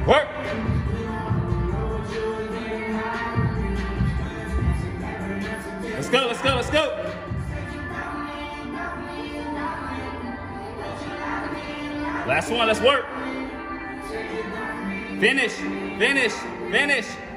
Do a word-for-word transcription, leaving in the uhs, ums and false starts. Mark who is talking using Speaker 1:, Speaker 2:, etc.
Speaker 1: Work. Let's go, let's go, let's go. Last one, let's work. Finish, finish, finish.